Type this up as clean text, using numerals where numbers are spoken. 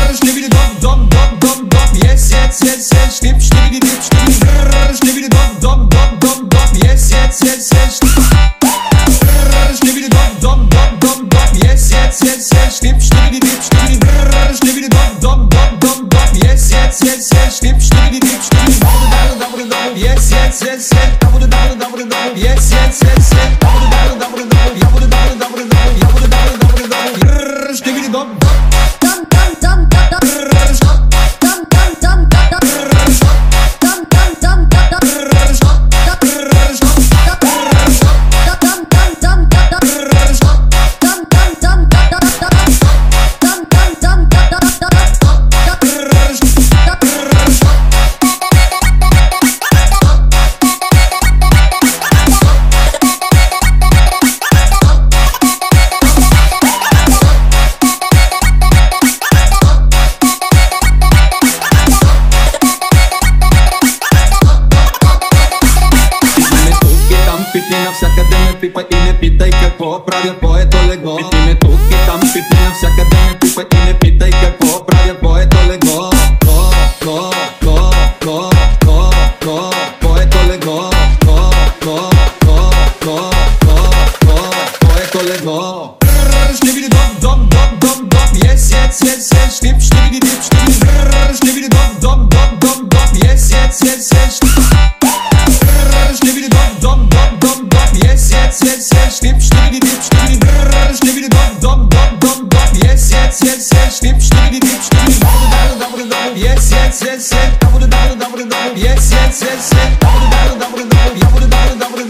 Stibbidi dom dom dom dom dom. Yes, yes, yes, yes. Stipp, stibbidi dip, stibbidi. Stibbidi dom dom dom dom dom. Yes, yes, yes, yes. Stibbidi dom dom dom dom dom. Yes, yes, yes, yes. Stipp, stibbidi dip, stibbidi. Stibbidi dom dom dom dom dom. Yes, yes, yes, yes. Stipp, stibbidi dip, stibbidi. Yes, yes, yes, yes. Yes, yes, yes, yes. Stibbidi dom. Пипни навсякъде ме пипай и не питай какво правя твоето легло. Пипни ме тук и там, пипни навсякъде ме пипай и не питай какво правя твоето легло. Твоето легло. Твоето легло. Stibbidi dom dom dom dom dom. Yes, yes, yes, yes. Stipp, stibbidi dip, stibbidi. Stibbidi dom dom dom dom dom. Yes, yes, yes, yes. Stibbidi dom dom dom dom dom. Yes, yes, yes, yes. Stipp, stibbidi dip, stibbidi. Stibbidi dom dom dom dom dom. Yes, yes, yes, yes. Stipp, stibbidi dip, stibbidi. Yes, yes, yes, yes. Yes, yes, yes, yes.